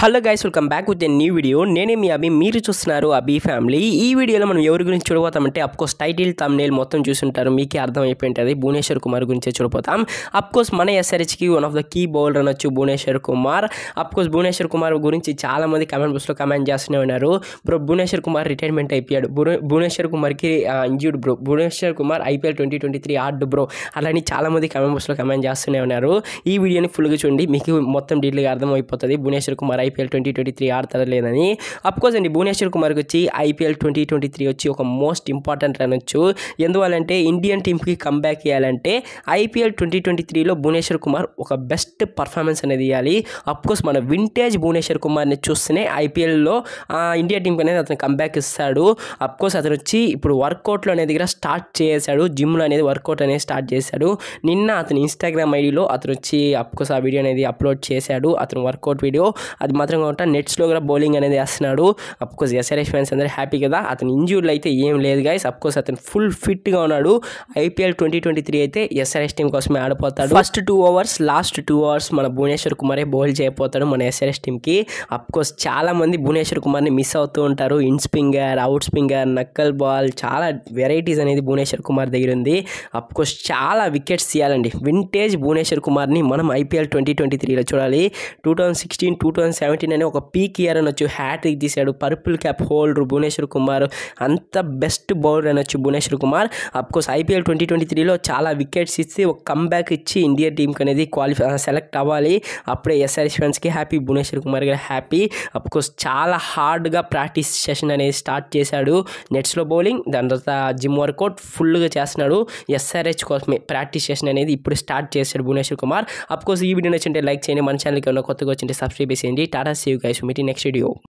Hello guys, welcome back with a new video. నేనే మీ అభి, మీరు చూస్తున్నారు అభి ఫ్యామిలీ. ఈ వీడియోలో మనం ఎవరి గురించి చూడబోతామంటే అఫ్కోర్స్ టైటిల్ థంబ్నెయిల్ మొత్తం చూసుంటారు, మీకే అర్థమైపోయి ఉంటుంది. భువనేశ్వర్ కుమార్ గురించే చూడబోతాం. అఫ్కోర్స్ మన ఎస్ఆర్హెచ్కి one of the key bowler అనొచ్చు భువనేశ్వర్ కుమార్. అఫ్కోర్స్ భువనేశ్వర్ కుమార్ గురించి చాలామంది కామెంట్ బాక్స్లో కామెంట్ చేస్తూనే ఉన్నారు. బ్రో భువనేశ్వర్ కుమార్ రిటైర్మెంట్ అయిపోయాడు, భువనేశ్వర్ కుమార్కి injured bro, Bhuvneshwar Kumar IPL 2023 ఆర్డు బ్రో, అలాని చాలామంది కామెంట్ బాక్స్లో కామెంట్ చేస్తూనే ఉన్నారు. ఈ వీడియోని ఫుల్గా చూడండి, మీకు మొత్తం డీటెయిల్గా అర్థమైపోతుంది భువనేశ్వర్ కుమార్ IPL 2023 ఆడతారా లేదని. అఫ్కోర్స్ అండి, భువనేశ్వర్ కుమార్కి వచ్చి IPL 2023 వచ్చి ఒక మోస్ట్ ఇంపార్టెంట్ అనొచ్చు. ఎందువల్లంటే ఇండియన్ టీమ్కి కంబ్యాక్ ఇవ్వాలంటే IPL 2023లో భువనేశ్వర్ కుమార్ ఒక బెస్ట్ పర్ఫార్మెన్స్ అనేది ఇవ్వాలి. అఫ్కోర్స్ మన వింటేజ్ భువనేశ్వర్ కుమార్ని చూస్తేనే IPLలో ఇండియా టీంకి అనేది అతను కంబ్యాక్ ఇస్తాడు. అఫ్కోర్స్ అతను వచ్చి ఇప్పుడు వర్కౌట్లో అనేది దగ్గర స్టార్ట్ చేశాడు, జిమ్లో అనేది వర్కౌట్ అనేది స్టార్ట్ చేశాడు. నిన్న అతను ఇన్స్టాగ్రామ్ ఐడిలో అతను వచ్చి అఫ్కోర్స్ ఆ వీడియో అనేది అప్లోడ్ చేశాడు, అతను వర్కౌట్ వీడియో. అది మాత్రం కాకుండా నెట్స్లో కూడా బౌలింగ్ అనేది వేస్తున్నాడు. అఫ్కోర్స్ SRH ఫ్యాన్స్ అందరూ హ్యాపీ కదా. అతను ఇంజ్యూర్డ్ అయితే ఏం లేదు గైస్. అఫ్కోర్స్ అతను ఫుల్ ఫిట్గా ఉన్నాడు. IPL 2023 అయితే SRH టీం కోసమే ఆడిపోతాడు. ఫస్ట్ 2 ఓవర్స్, లాస్ట్ 2 ఓవర్స్ మన భువనేశ్వర్ కుమారే బౌల్ చేయబోతాడు మన SRH టీంకి. అఫ్కోర్స్ చాలామంది భువనేశ్వర్ కుమార్ని మిస్ అవుతూ ఉంటారు. In swinger, out swinger, knuckle ball, చాలా వెరైటీస్ అనేది భువనేశ్వర్ కుమార్ దగ్గర ఉంది. అఫ్కోర్స్ చాలా వికెట్స్ తీయాలండి. వింటేజ్ భువనేశ్వర్ కుమార్ని మనం IPL 2023లో చూడాలి. 2016, 2017 అనే ఒక పీక్ ఇయర్ అనొచ్చు. హ్యాట్రిక్ తీశాడు, purple cap holder Bhuvneshwar Kumar, అంత బెస్ట్ బౌలర్ అనొచ్చు భువనేశ్వర్ కుమార్. అఫ్కోర్స్ IPL 2023లో చాలా వికెట్స్ ఇచ్చి ఒక కంబ్యాక్ ఇచ్చి ఇండియా టీంకి అనేది సెలెక్ట్ అవ్వాలి. అప్పుడే SRH ఫ్యాన్స్కి హ్యాపీ, భువనేశ్వర్ కుమార్ గారు హ్యాపీ. అఫ్కోర్స్ చాలా హార్డ్గా ప్రాక్టీస్ సెషన్ అనేది స్టార్ట్ చేశాడు. నెట్స్లో బౌలింగ్, దాని తర్వాత జిమ్ వర్కౌట్ ఫుల్గా చేస్తున్నాడు. SRH కోసమే ప్రాక్టీస్ సెషన్ అనేది ఇప్పుడు స్టార్ట్ చేశాడు భువనేశ్వర్ కుమార్. అఫ్కోర్స్ ఈ వీడియో నచ్చింటే లైక్ చేయండి, మన ఛానల్కి ఉన్న కొత్తగా వచ్చింటే సబ్స్క్రైబ్ చేయండి. Tata, see you guys, meet in next video.